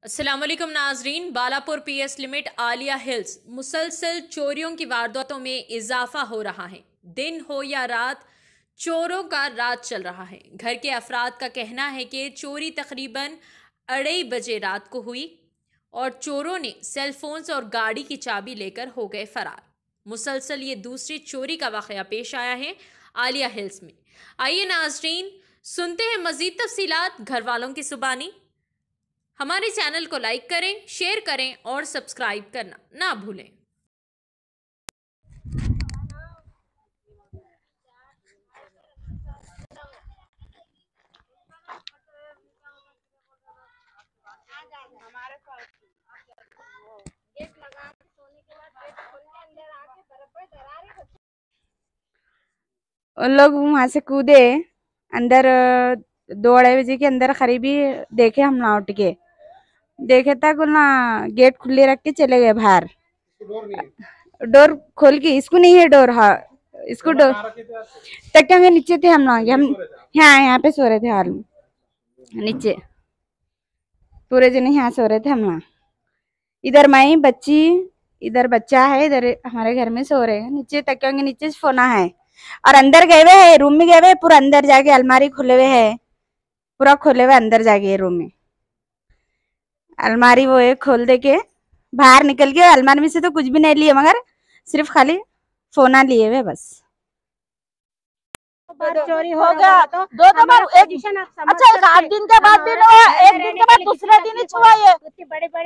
अस्सलाम वालेकुम नाजरीन। Balapur PS limit Aliya Hills मुसलसल चोरियों की वारदातों में इजाफा हो रहा है। दिन हो या रात, चोरों का राज चल रहा है। घर के अफराद का कहना है कि चोरी तकरीबन 2:30 बजे रात को हुई और चोरों ने सेलफोन्स और गाड़ी की चाबी लेकर हो गए फरार। मुसलसल ये दूसरी चोरी का वाकया पेश आया है आलिया हिल्स में। आइए नाजरीन, सुनते हैं मजीद तफसीलात घर वालों की जुबानी। हमारे चैनल को लाइक करें, शेयर करें और सब्सक्राइब करना ना भूलें। उन लोग वहां से कूदे अंदर 2-2:30 बजे के अंदर करीबी देखे। हम ना उठ के देखे तक ना गेट खुले रख के चले गए बाहर। डोर खोल के इसको नहीं है डोर। हाँ, इसको डोर तक के नीचे थे हम लोग। हम यहाँ पे सो रहे थे हाल में। नीचे पूरे जने यहाँ सो रहे थे हम लोग। इधर मैं बच्ची, इधर बच्चा है, इधर हमारे घर में सो रहे हैं। नीचे तकियों के नीचे सोना है और अंदर गए हुए है, रूम में गए हुए पूरा अंदर जाके अलमारी खोले हुए है, पूरा खोले हुए अंदर जाके रूम में अलमारी वो एक खोल दे के बाहर निकल के अलमारी में से तो कुछ भी नहीं लिए, मगर सिर्फ खाली फोना लिए हुए बस। चोरी हो गया दो बार। अच्छा, 8 दिन के बाद भी हुआ, 1 दिन के बाद दूसरे दिन ही छुआ। ये बड़े बड़े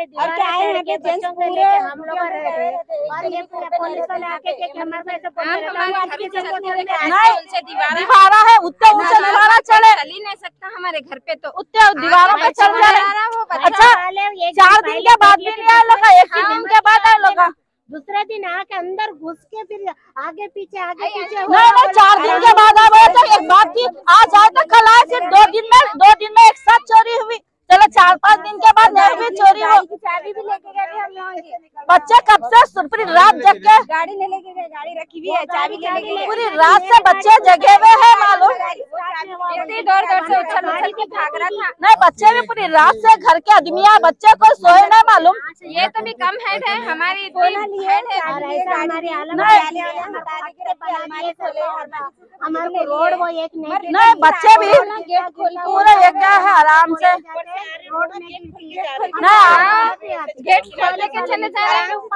दीवारा है, उतने ऊंचे दीवारा चढ़े चल ही नहीं सकता हमारे घर पे, तो उतने दीवारों पे चढ़ जा रहे। अच्छा, 4 दिन के बाद भी नहीं आए लोग, 1 ही दिन के बाद आए लोग। दूसरे दिन आके अंदर घुस के फिर आगे पीछे नहीं, 4 दिन के बाद आए तो एक बात थी, आज आए तो कल आए, फिर 2 दिन में एक साथ चोरी हुई। चलो 4-5 दिन के बाद नहीं भी चोरी हो। चाबी भी लेके गए हम लोग। बच्चे कब से पूरी रात जग के, गाड़ी नहीं लेके गए, गाड़ी रखी हुई है, चाबी ले लेके गए। पूरी रात से बच्चे जगे हुए हैं मालूम। इतनी दौड़ के उछल उछल के भाग रहा था। नहीं, बच्चे भी पूरी रात से घर के आदमियां बच्चे को सोए नहीं मालूम। ये तो भी कम हेड है हमारी, हमारे रोड वो एक नहीं, बच्चे भी पूरे ये क्या है आराम से गेट खोल के चले जा रहे हैं।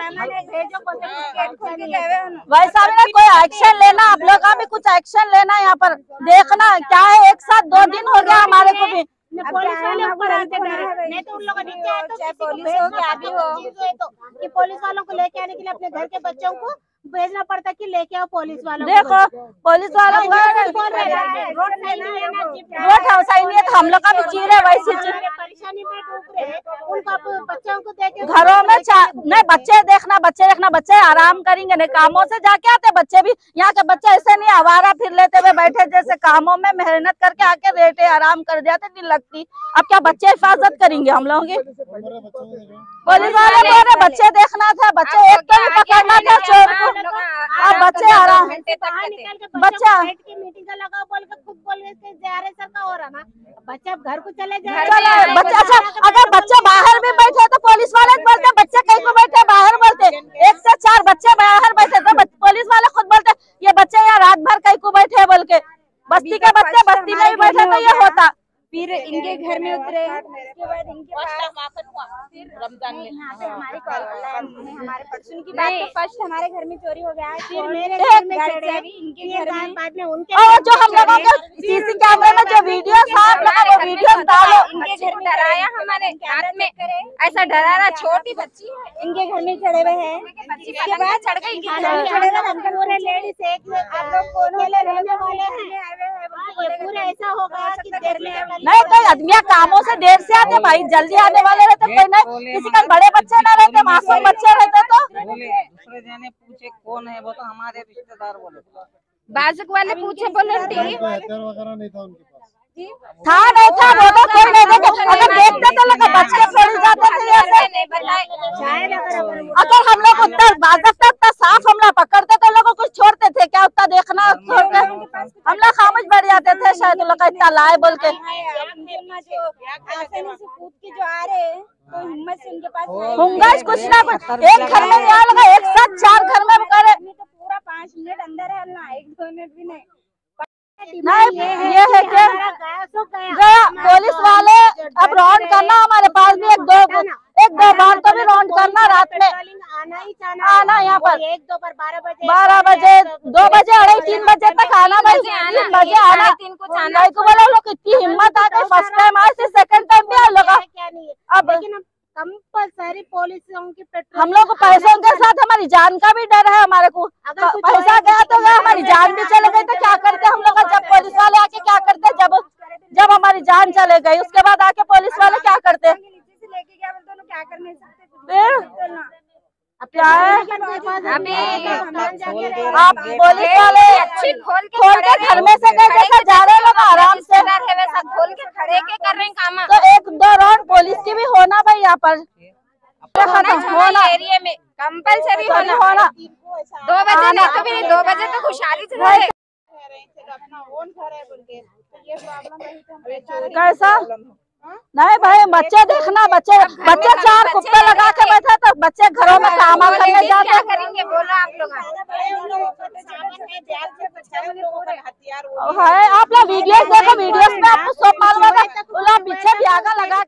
वैसा भी नहीं, कोई एक्शन लेना, आप लोग का भी कुछ एक्शन लेना। यहाँ पर देखना क्या है, एक साथ 2 दिन हो गया हमारे को भी। पुलिस वाले ऊपर आते नहीं तो उन लोगों नीचे आए तो पुलिस हो क्या भी हो कि पुलिस वालों को लेके आने के लिए अपने घर के बच्चों को भेजना पड़ता कि लेके आओ पुलिस वालों को। देखो पुलिस वालों को रोड हौसा ही नहीं है, तो हम लोग का भी चीर है वैसे परेशानी में डूब रहे हैं। उनको बच्चों को देखे घरों में नहीं, बच्चे देखना, बच्चे आराम करेंगे नहीं, कामों से जाके आते बच्चे भी। यहाँ के बच्चे ऐसे नहीं आवारा फिर लेते हुए बैठे, जैसे कामों में मेहनत करके आके लेटे आराम कर जाते, नहीं लगती। अब क्या बच्चे हिफाजत करेंगे हम लोगों की? पुलिस वाले बोल रहे बच्चे देखना था, बच्चे एक तो भी पकड़ना था चोर को। अब बच्चे आराम, बच्चा मीटिंग का लगा बोल के खुद बोल के जा रहे सर का हो रहा ना, बच्चे अब घर को चले जा बच्चे। अच्छा, अगर बच्चे बाहर भी बैठे तो पुलिस वाले बोलते बच्चे कहीं को बैठे बाहर, बोलते 1 से 4 बच्चे बाहर बैठे तो पुलिस वाले खुद बोलते ये बच्चे यहाँ रात भर कहीं को बैठे बोल के। बस्ती के बच्चे बस्ती में भी बैठे तो ये होता। फिर इनके घर में उतरे, उसके बाद इनके रमजान में हमारी कॉल हमारे परसों की बात, तो फर्स्ट हमारे घर में चोरी हो गया है, फिर मेरे घर में चढ़े, इनके घर में बाद में उनके और जो हम लोगों को सीसी कैमरे में जो वीडियो था, वो वीडियो डालो। इनके घर में डराया, हमारे हाथ में ऐसा डरा रहा। छोटी बच्ची इनके घर में चढ़े हुए हैं। इसके बाद चढ़ गई, पूरे लेडीज एक अकेले रहने वाले हैं। पूरा ऐसा होगा कि देर में नहीं, कोई आदमिया कामों से देर से आते भाई, जल्दी आने वाले रहते, कोई नहीं, किसी का बड़े बच्चे ना रहते, मासूम बच्चे रहते तो दूसरे जने पूछे कौन है, वो तो हमारे रिश्तेदार बोले। बाजुक वाले पूछे बोले था नहीं था, वो तो कोई नहीं देखे। अगर देखते तो लोग बच के छोड़ जाते थे ऐसे। अगर हम लोग उतना बाज़ाब्ता उतना साफ हम लोग पकड़ते तो लोगों को छोड़ते थे क्या? उतना देखना छोड़ते हम लोग खामोश बैठ जाते थे, शायद लोग इतना लाए बोल के। जो आसानी से कूद के जो आ रहे हैं उनके पास होंगे कुछ ना कुछ, एक घर में नहीं लगा, एक साथ 4 घर में करे। तो पूरा 5 मिनट अंदर है ना, 1-2 मिनट भी नहीं। नहीं ये है कि गया पुलिस वाले अब रौंड करना, हमारे पास भी एक दो बार तो भी रौंड करना रात में आना यहाँ पर 1-2 बार 12 बजे 2 बजे 2:30-3 बजे तक आना भाई, 3 बजे आना। भाई को बोला लोग इतनी हिम्मत आ गई, फर्स्ट टाइम आए थे, सेकंड टाइम भी आ लोग। क्या नहीं है अब लेकिन कंपल्सरी पुलिसों की पेट्रोल हम लोग को पैसों के साथ हमारी जान का भी डर है। हमारे को पैसा गया तो गया, हमारी जान भी चले गई तो क्या करते हम लोग? जब पुलिस वाले आके क्या करते, जब हमारी जान चले गई उसके बाद आके पुलिस वाले क्या करते? नीचे से लेके गया बोलते क्या कर नहीं सकते अब क्या है, आप पुलिस वाले खोल के घर में से गए जा रहे लोग आराम से, खोल के खड़े के कर रहे हैं काम। तो 1-2 राउंड पुलिस की भी होना भाई यहाँ पर, होना एरिया में कंपलसरी होना। 2 बजे नहीं तो भी 2 बजे तो खुशहाली से रहे। कैसा नहीं भाई, बच्चे देखना, बच्चे 4 कुत्ते लगा के बैठे तो बच्चे घरों में काम करने जाते हैं। करेंगे बोलो आप लोग है, आप लोग वीडियोस देखो, वीडियोस में आपको सब मालूम होगा। पीछे भी आगा लगा